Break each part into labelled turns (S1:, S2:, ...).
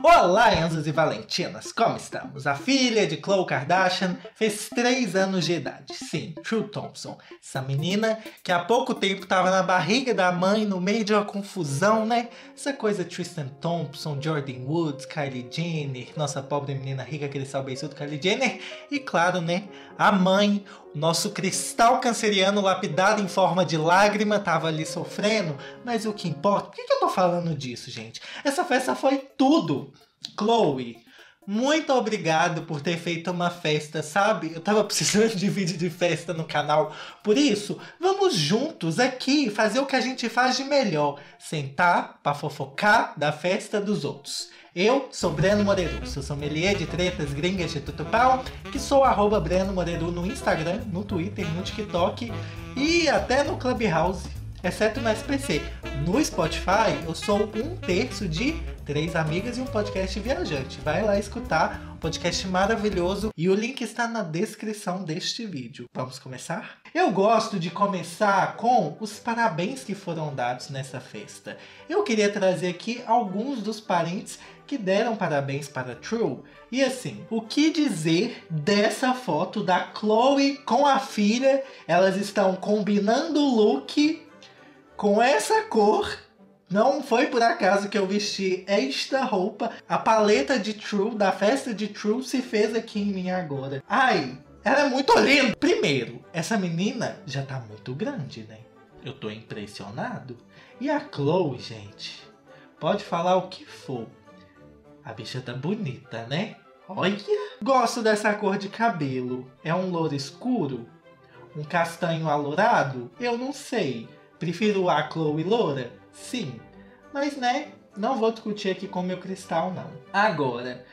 S1: Olá, Enzos e Valentinas, como estamos? A filha de Khloe Kardashian fez 3 anos de idade. Sim, True Thompson. Essa menina que há pouco tempo estava na barriga da mãe no meio de uma confusão, né? Essa coisa Tristan Thompson, Jordyn Woods, Kylie Jenner, nossa pobre menina rica, aquele sal beiçudo Kylie Jenner. E claro, né? A mãe, o nosso cristal canceriano lapidado em forma de lágrima, tava ali sofrendo. Mas o que importa? Por que eu tô falando disso, gente? Essa festa foi tudo! Khloe, muito obrigado por ter feito uma festa, sabe? Eu tava precisando de vídeo de festa no canal. Por isso, vamos juntos aqui fazer o que a gente faz de melhor. Sentar pra fofocar da festa dos outros. Eu sou Breno Moreru, sou sommelier de tretas gringas de tutupau, que sou @BrenoMoreru no Instagram, no Twitter, no TikTok e até no Clubhouse, exceto no SPC. No Spotify, eu sou 1/3 de 3 amigas e um podcast viajante. Vai lá escutar um podcast maravilhoso e o link está na descrição deste vídeo. Vamos começar? Eu gosto de começar com os parabéns que foram dados nessa festa. Eu queria trazer aqui alguns dos parentes que deram parabéns para True. E assim, o que dizer dessa foto da Khloe com a filha? Elas estão combinando o look com essa cor. Não foi por acaso que eu vesti esta roupa. A paleta de True, da festa de True, se fez aqui em mim agora. Ai, ela é muito linda. Primeiro, essa menina já tá muito grande, né? Eu tô impressionado. E a Khloe, gente, pode falar o que for. A bicha tá bonita, né? Olha! Gosto dessa cor de cabelo. É um louro escuro? Um castanho alourado? Eu não sei. Prefiro a Khloe loura? Sim. Mas, né, não vou discutir aqui com meu cristal, não. Agora,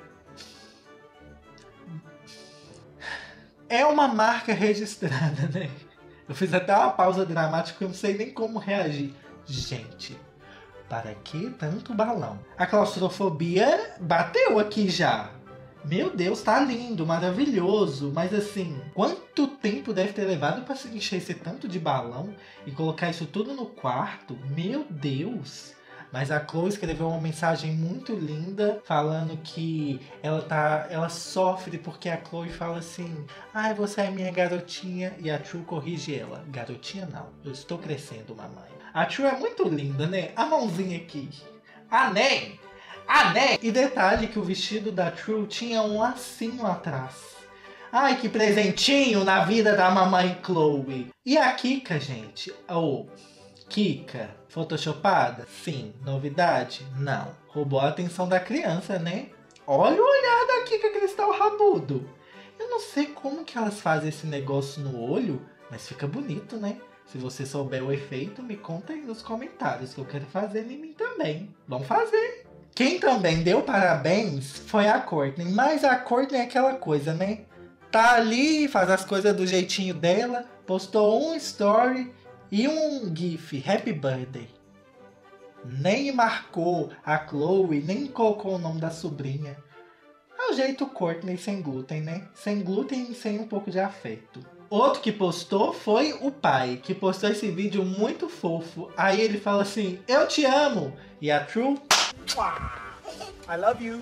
S1: é uma marca registrada, né? Eu fiz até uma pausa dramática porque eu não sei nem como reagir. Gente, para que tanto balão? A claustrofobia bateu aqui já. Meu Deus, tá lindo, maravilhoso. Mas assim, quanto tempo deve ter levado para se encher esse tanto de balão e colocar isso tudo no quarto? Meu Deus! Mas a Khloe escreveu uma mensagem muito linda falando que ela sofre porque a Khloe fala assim: ai, você é minha garotinha. E a True corrige ela: garotinha não, eu estou crescendo, mamãe. A True é muito linda, né? A mãozinha aqui. Né? E detalhe que o vestido da True tinha um lacinho atrás. Ai, que presentinho na vida da mamãe Khloe. E a Kika, gente? Kika, photoshopada? Sim. Novidade? Não. Roubou a atenção da criança, né? Olha o olhar da Kika Cristal Rabudo. Eu não sei como que elas fazem esse negócio no olho, mas fica bonito, né? Se você souber o efeito, me conta aí nos comentários que eu quero fazer em mim também. Vamos fazer! Quem também deu parabéns foi a Kourtney. Mas a Kourtney é aquela coisa, né? Tá ali, faz as coisas do jeitinho dela, postou um story e um gif, Happy Birthday. Nem marcou a Khloe, nem colocou o nome da sobrinha. É o jeito Kourtney sem glúten, né? Sem glúten e sem um pouco de afeto. Outro que postou foi o pai, que postou esse vídeo muito fofo. Aí ele fala assim: eu te amo. E a True: I love you.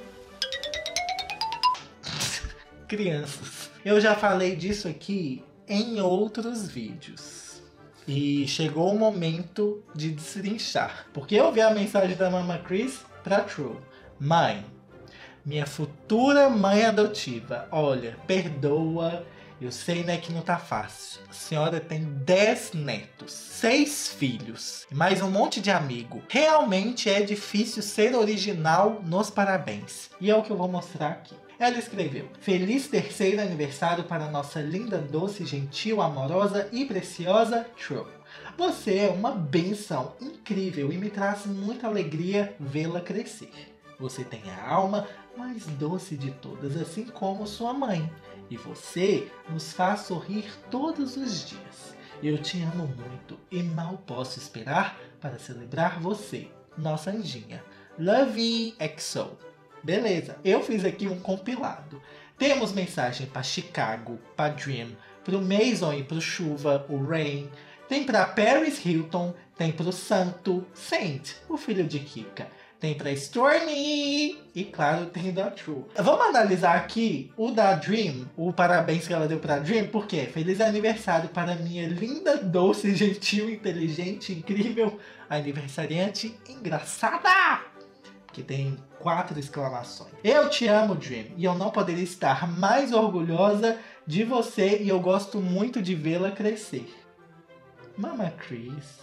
S1: Crianças. Eu já falei disso aqui em outros vídeos. E chegou o momento de destrinchar. Porque eu vi a mensagem da Mama Kris pra True: mãe, minha futura mãe adotiva, olha, perdoa. Eu sei, né, que não tá fácil. A senhora tem 10 netos, 6 filhos e mais um monte de amigo. Realmente é difícil ser original nos parabéns. E é o que eu vou mostrar aqui. Ela escreveu: feliz 3º aniversário para nossa linda, doce, gentil, amorosa e preciosa True. Você é uma bênção incrível e me traz muita alegria vê-la crescer. Você tem a alma mais doce de todas, assim como sua mãe. E você nos faz sorrir todos os dias. Eu te amo muito e mal posso esperar para celebrar você, nossa anjinha. Love you, XO. Beleza, eu fiz aqui um compilado. Temos mensagem para Chicago, para Dream, para o Mason e para o Chuva, o Rain. Tem para Paris Hilton, tem para o Santo, Saint, o filho de Kika. tem pra Stormy e, claro, tem da True. Vamos analisar aqui o da Dream, o parabéns que ela deu pra Dream, porque feliz aniversário para minha linda, doce, gentil, inteligente, incrível aniversariante engraçada! Que tem 4 exclamações. Eu te amo, Dream, e eu não poderia estar mais orgulhosa de você e eu gosto muito de vê-la crescer. Mama Chris.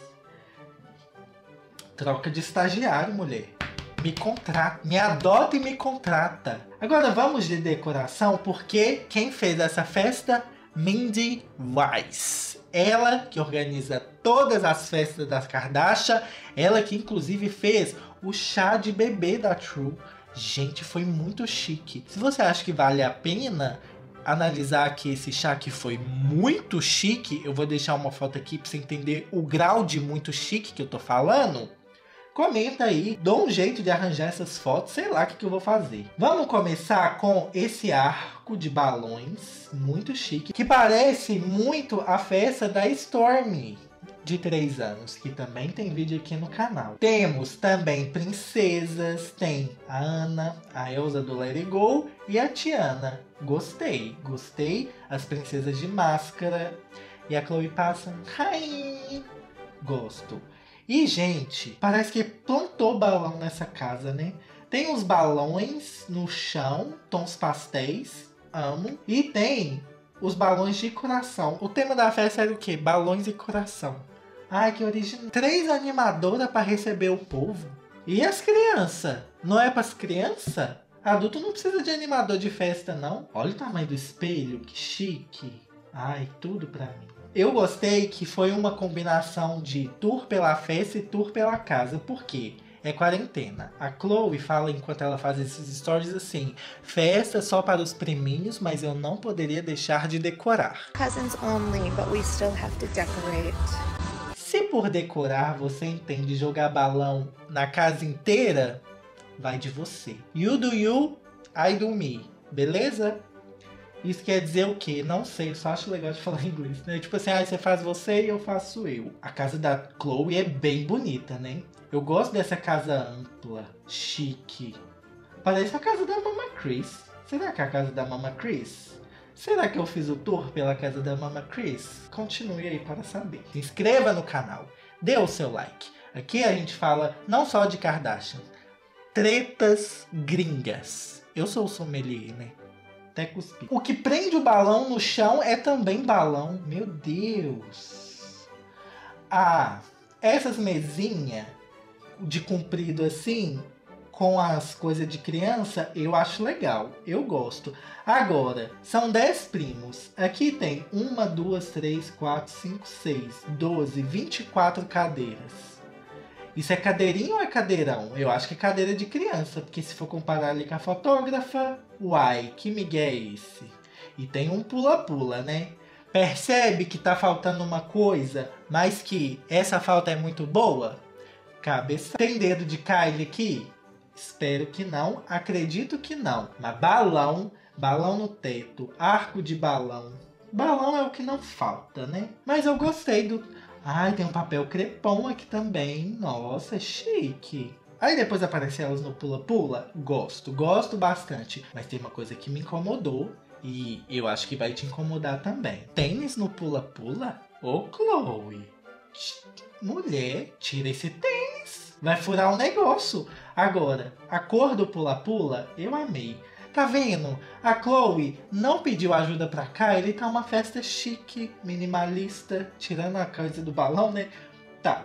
S1: Troca de estagiário, mulher. Me contrata, me adota e me contrata. Agora vamos de decoração, porque quem fez essa festa? Mindy Weiss. Ela que organiza todas as festas das Kardashian. Ela que inclusive fez o chá de bebê da True. Gente, foi muito chique. Se você acha que vale a pena analisar aqui esse chá que foi muito chique, eu vou deixar uma foto aqui pra você entender o grau de muito chique que eu tô falando. Comenta aí, dou um jeito de arranjar essas fotos, sei lá o que eu vou fazer. Vamos começar com esse arco de balões, muito chique, que parece muito a festa da Stormy, de 3 anos, que também tem vídeo aqui no canal. Temos também princesas, tem a Ana, a Elsa do Let It Go e a Tiana. Gostei. As princesas de máscara e a Chloe passa. Ai, gosto. E, gente, parece que plantou balão nessa casa, né? Tem uns balões no chão, tons pastéis, amo. E tem os balões de coração. O tema da festa era o quê? Balões e coração. Ai, que original. 3 animadoras para receber o povo. E as crianças? Não é para as crianças? Adulto não precisa de animador de festa, não. Olha o tamanho do espelho, que chique. Ai, tudo pra mim. Eu gostei que foi uma combinação de tour pela festa e tour pela casa. Por quê? É quarentena. A Chloe fala enquanto ela faz esses stories assim: festa só para os priminhos, mas eu não poderia deixar de decorar.
S2: Cousins only, but we still have to decorate.
S1: Se por decorar você entende jogar balão na casa inteira, vai de você. You do you, I do me. Beleza? Isso quer dizer o quê? Não sei, só acho legal de falar inglês, né? Tipo assim, você faz você e eu faço eu. A casa da Chloe é bem bonita, né? Eu gosto dessa casa ampla, chique. Parece a casa da Mama Chris. Será que é a casa da Mama Chris? Será que eu fiz o tour pela casa da Mama Chris? Continue aí para saber. Se inscreva no canal, dê o seu like. Aqui a gente fala não só de Kardashian, tretas gringas. Eu sou o sommelier, né? Até cuspi. O que prende o balão no chão é também balão. Meu Deus. Ah, essas mesinhas de comprido assim, com as coisas de criança, eu acho legal. Eu gosto. Agora, são 10 primos. Aqui tem 1, 2, 3, 4, 5, 6, 12, 24 cadeiras. Isso é cadeirinho ou é cadeirão? Eu acho que é cadeira de criança, porque se for comparar ali com a fotógrafa, uai, que migué é esse? E tem um pula-pula, né? Percebe que tá faltando uma coisa, mas que essa falta é muito boa? Cabeça. Tem dedo de Kylie aqui? Espero que não, acredito que não. Mas balão no teto, arco de balão. Balão é o que não falta, né? Mas eu gostei do... Ai, tem um papel crepom aqui também. Nossa, chique. Aí depois aparece elas no pula-pula. Gosto bastante. Mas tem uma coisa que me incomodou. E eu acho que vai te incomodar também. Tênis no pula-pula? Ô, Chloe. Mulher, tira esse tênis. Vai furar o negócio. Agora, a cor do pula-pula, eu amei. Tá vendo? A Chloe não pediu ajuda pra cá, ele tá uma festa chique, minimalista, tirando a coisa do balão, né? Tá,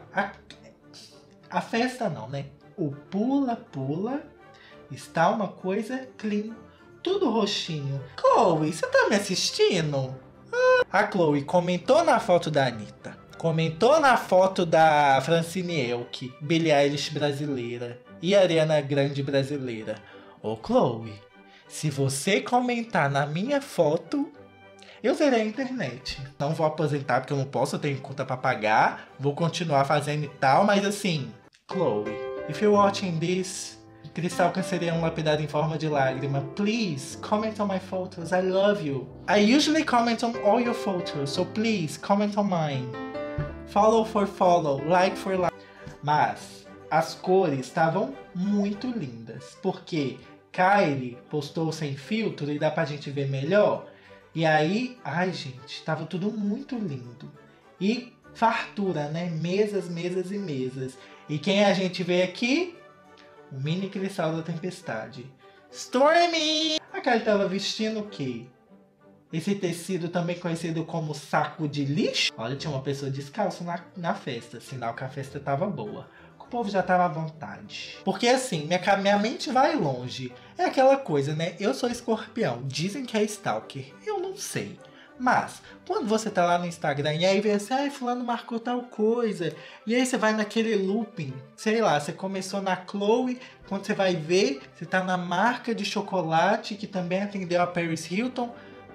S1: a festa não, né? O pula-pula está uma coisa clean, tudo roxinho. Chloe, você tá me assistindo? A Chloe comentou na foto da Anitta, comentou na foto da Francine Elk, Billie Eilish brasileira e Ariana Grande brasileira. Ô Chloe, se você comentar na minha foto, eu zerei a internet. Não vou aposentar porque eu não posso, eu tenho conta pra pagar. Vou continuar fazendo e tal, mas assim... Chloe, if you're watching this, cristal canceriano lapidado em forma de lágrima, please comment on my photos, I love you. I usually comment on all your photos, so please comment on mine. Follow for follow, like for like. Mas, as cores estavam muito lindas. Porque Kylie postou sem filtro e dá pra gente ver melhor. E aí, ai gente, tava tudo muito lindo. E fartura, né? Mesas, mesas e mesas. E quem a gente vê aqui? O mini cristal da tempestade. Stormy! A Kylie tava vestindo o quê? Esse tecido também conhecido como saco de lixo. Olha, tinha uma pessoa descalço na festa. Sinal que a festa tava boa. O povo já tava à vontade. Porque assim, minha mente vai longe. É aquela coisa, né? Eu sou escorpião. Dizem que é stalker. Eu não sei. Mas, quando você tá lá no Instagram e aí vê assim, ai, fulano marcou tal coisa. E aí você vai naquele looping. Sei lá, você começou na Chloe. Quando você vai ver, você tá na marca de chocolate que também atendeu a Paris Hilton.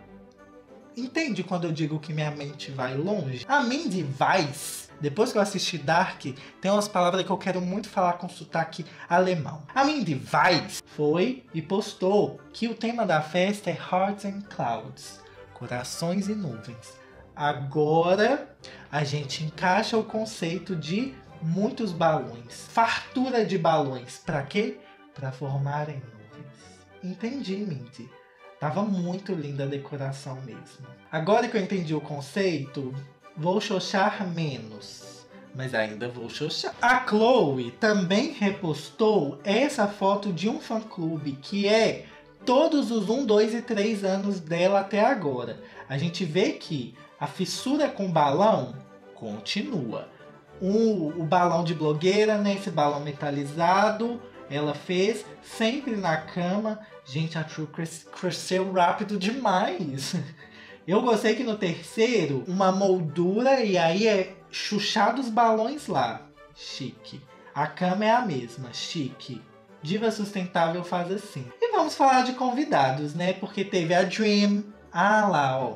S1: Entende quando eu digo que minha mente vai longe? A Mindy Weiss, depois que eu assisti Dark, tem umas palavras que eu quero muito falar com sotaque alemão. A Mindy Weiss foi e postou que o tema da festa é Hearts and Clouds, corações e nuvens. Agora a gente encaixa o conceito de muitos balões, fartura de balões. Pra quê? Pra formarem nuvens. Entendi, Mindy. Tava muito linda a decoração mesmo. Agora que eu entendi o conceito, vou xoxar menos. Mas ainda vou xoxar. A Chloe também repostou essa foto de um fã-clube, que é todos os 1, 2 e 3 anos dela até agora. A gente vê que a fissura com balão continua. O balão de blogueira, né? Esse balão metalizado, ela fez sempre na cama. Gente, a True cresceu rápido demais. Eu gostei que no terceiro, uma moldura e aí é chuchar dos balões lá. Chique. A cama é a mesma, chique. Diva Sustentável faz assim. E vamos falar de convidados, né? Porque teve a Dream. Ah lá, ó.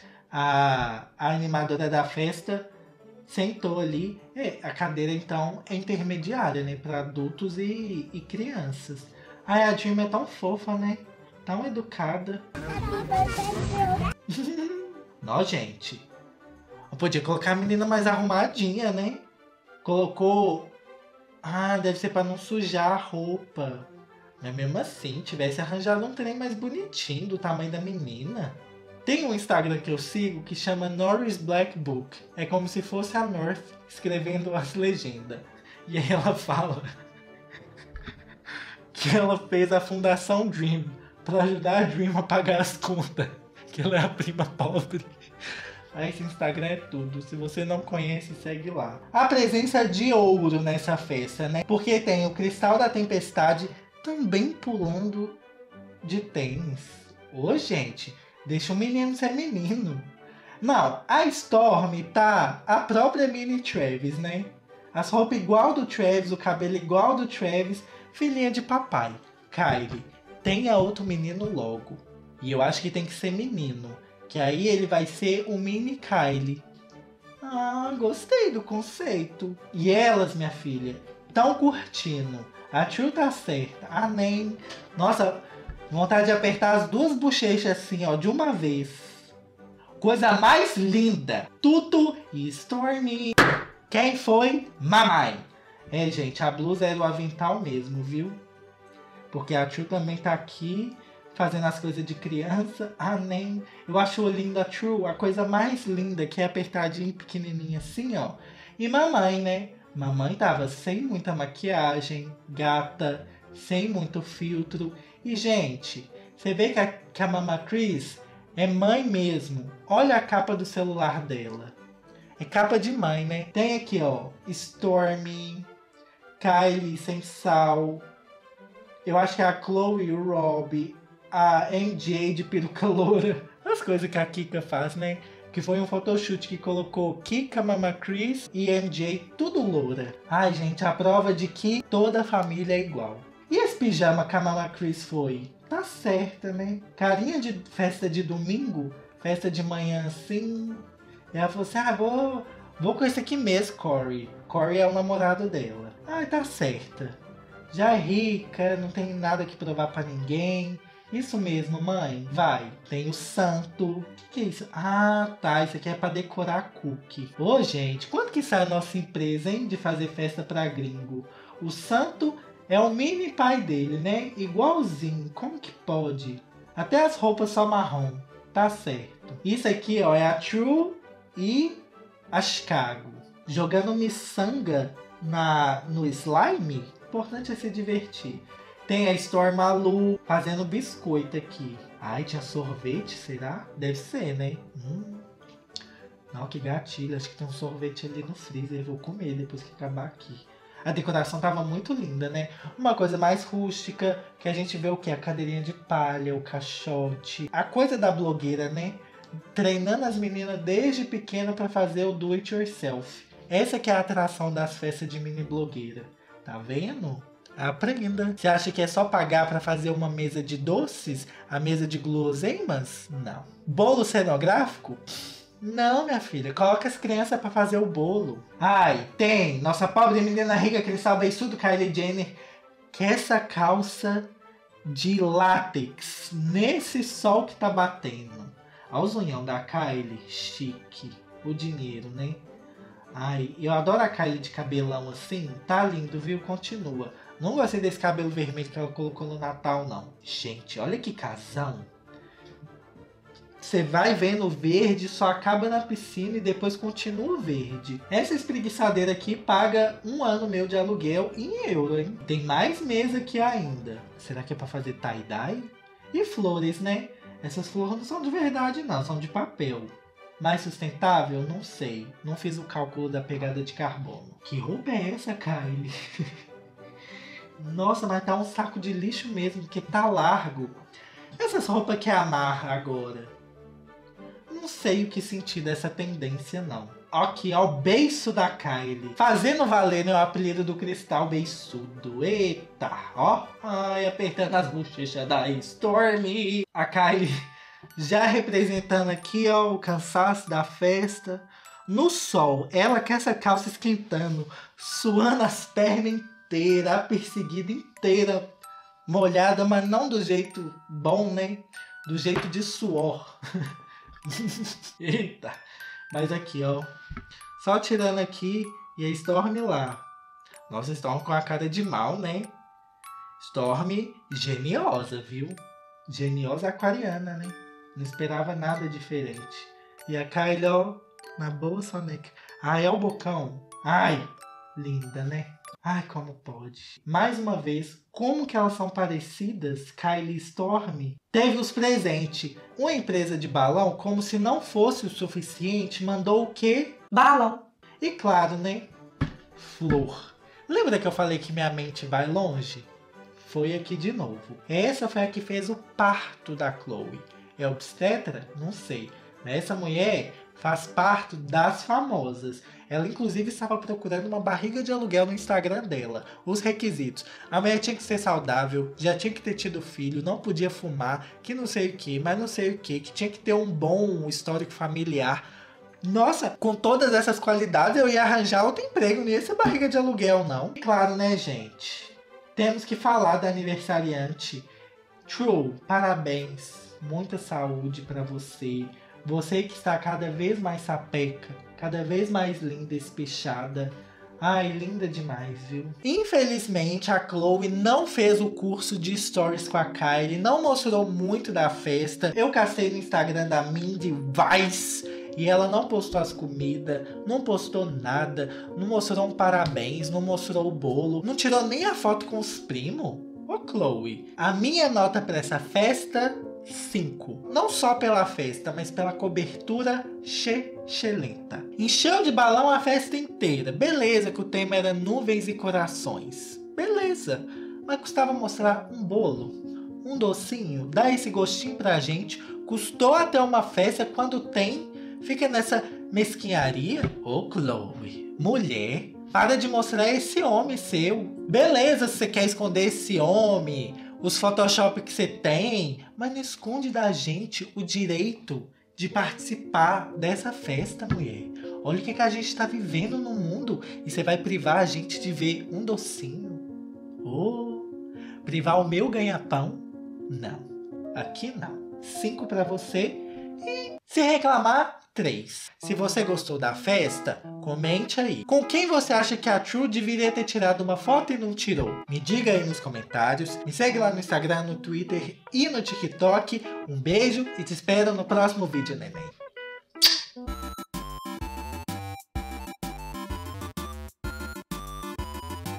S1: A animadora da festa sentou ali. A cadeira, então, é intermediária, né? Para adultos e crianças. Ai, a Dream é tão fofa, né? Tão educada. Não, gente. Eu podia colocar a menina mais arrumadinha, né? Colocou... Ah, deve ser pra não sujar a roupa. Mas mesmo assim, tivesse arranjado um trem mais bonitinho, do tamanho da menina. Tem um Instagram que eu sigo que chama Norris Black Book. É como se fosse a North escrevendo as legendas. E aí ela fala... que ela fez a Fundação Dream para ajudar a Dream a pagar as contas, que ela é a prima pobre. Aí esse Instagram é tudo, se você não conhece, segue lá. A presença de ouro nessa festa, né? Porque tem o Cristal da Tempestade também pulando de tênis. Ô, gente, deixa o menino ser menino. Não, a Storm tá a própria mini Travis, né? As roupas igual do Travis, o cabelo igual do Travis. Filhinha de papai. Kylie, tenha outro menino logo. E eu acho que tem que ser menino. Que aí ele vai ser o mini Kylie. Ah, gostei do conceito. E elas, minha filha, tão curtindo. A True tá certa. A Nem. Nossa, vontade de apertar as duas bochechas assim, ó, de uma vez. Coisa mais linda. Tutu e Stormy. Quem foi? Mamãe. É, gente, a blusa é do avental mesmo, viu? Porque a True também tá aqui, fazendo as coisas de criança. Ah, nem... Eu acho linda a True, a coisa mais linda, que é apertadinha e pequenininha assim, ó. E mamãe, né? Mamãe tava sem muita maquiagem, gata, sem muito filtro. E, gente, você vê que a Mama Chris é mãe mesmo. Olha a capa do celular dela. É capa de mãe, né? Tem aqui, ó, Stormy... Kylie sem sal. Eu acho que é a Chloe e o Rob. A MJ de peruca loura. As coisas que a Kika faz, né? Que foi um photoshoot que colocou Kika, Mama Chris e MJ tudo loura. Ai, gente, a prova de que toda a família é igual. E esse pijama que a Mama Chris foi? Tá certa, né? Carinha de festa de domingo. Festa de manhã assim. E ela falou assim, vou com esse aqui mesmo, Corey. Corey é o namorado dela. Ai, tá certa. Já é rica, não tem nada que provar pra ninguém. Isso mesmo, mãe. Vai. Tem o santo. Que é isso? Ah, tá. Isso aqui é pra decorar cookie. Ô, gente, quanto que sai a nossa empresa, hein? De fazer festa pra gringo. O santo é o mini pai dele, né? Igualzinho. Como que pode? Até as roupas só marrom. Tá certo. Isso aqui, ó, é a True e a Chicago. Jogando miçanga no slime. Importante é se divertir. Tem a Storm Malu fazendo biscoito aqui. Ai, tinha sorvete, será? Deve ser, né? Não, que gatilho. Acho que tem um sorvete ali no freezer. Eu vou comer depois que acabar aqui. A decoração tava muito linda, né? Uma coisa mais rústica, que a gente vê o quê? A cadeirinha de palha, o caixote. A coisa da blogueira, né? Treinando as meninas desde pequena para fazer o do it yourself. Essa que é a atração das festas de mini blogueira. Tá vendo? Aprenda. Você acha que é só pagar para fazer uma mesa de doces? A mesa de guloseimas? Não. Bolo cenográfico? Não, minha filha. Coloca as crianças para fazer o bolo. Ai, tem. Nossa pobre menina rica cristal beiçudo Kylie Jenner. Que essa calça de látex nesse sol que tá batendo. Olha os unhão da Kylie. Chique. O dinheiro, né? Ai, eu adoro a Kylie de cabelão assim. Tá lindo, viu? Continua. Não gostei desse cabelo vermelho que ela colocou no Natal, não. Gente, olha que casão. Você vai vendo verde, só acaba na piscina e depois continua verde. Essa espreguiçadeira aqui paga 1 ano meu de aluguel em euro, hein? Tem mais mesa aqui ainda. Será que é pra fazer tie-dye? E flores, né? Essas flores não são de verdade, não. São de papel. Mais sustentável? Não sei. Não fiz o cálculo da pegada de carbono. Que roupa é essa, Kylie? Nossa, mas tá um saco de lixo mesmo, porque tá largo. Essas roupas que amarra agora. Não sei o que sentir dessa tendência, não. Aqui, ó, o beiço da Kylie. Fazendo valer, né, o apelido do cristal beiçudo. Eita, ó. Ai, apertando as bochechas da Stormy. A Kylie já representando aqui, ó, o cansaço da festa. No sol, ela com essa calça esquentando, suando as pernas inteiras, a perseguida inteira, molhada, mas não do jeito bom, né? Do jeito de suor. Eita. Mas aqui, ó. Só tirando aqui e a Storm lá. Nossa, Storm com a cara de mal, né? Storm geniosa, viu? Geniosa aquariana, né? Não esperava nada diferente. E a Kylie, ó, na boa Sonic. Ai, é o bocão. Ai, linda, né? Ai, como pode. Mais uma vez, como que elas são parecidas, Kylie e Storm? Teve os presentes. Uma empresa de balão, como se não fosse o suficiente, mandou o quê? Balão. E claro, né? Flor. Lembra que eu falei que minha mente vai longe? Foi aqui de novo. Essa foi a que fez o parto da Chloe. É obstetra? Não sei. Mas essa mulher faz parte das famosas. Ela, inclusive, estava procurando uma barriga de aluguel no Instagram dela. Os requisitos. A mulher tinha que ser saudável, já tinha que ter tido filho, não podia fumar, que não sei o que, mas não sei o que tinha que ter um bom histórico familiar. Nossa, com todas essas qualidades eu ia arranjar outro emprego, não ia ser barriga de aluguel, não. E claro, né, gente? Temos que falar da aniversariante. True, parabéns. Muita saúde pra você. Você que está cada vez mais sapeca, cada vez mais linda, espichada. Ai, linda demais, viu? Infelizmente, a Chloe não fez o curso de stories com a Kylie, não mostrou muito da festa. Eu cacei no Instagram da Mindy Weiss e ela não postou as comidas, não postou nada, não mostrou um parabéns, não mostrou o bolo, não tirou nem a foto com os primos. Ô, Chloe, a minha nota para essa festa... 5. Não só pela festa, mas pela cobertura excelente. Encheu de balão a festa inteira. Beleza que o tema era nuvens e corações. Beleza. Mas custava mostrar um bolo, um docinho, dar esse gostinho pra gente. Custou até uma festa, quando tem, fica nessa mesquinharia. Ô, Chloe, mulher, para de mostrar esse homem seu. Beleza se você quer esconder esse homem, os Photoshop que você tem, mas não esconde da gente o direito de participar dessa festa, mulher. Olha o que a gente está vivendo no mundo e você vai privar a gente de ver um docinho. Oh, privar o meu ganha-pão? Não, aqui não. 5 para você e se reclamar, 3. Se você gostou da festa, comente aí. Com quem você acha que a True deveria ter tirado uma foto e não tirou? Me diga aí nos comentários. Me segue lá no Instagram, no Twitter e no TikTok. Um beijo e te espero no próximo vídeo, neném.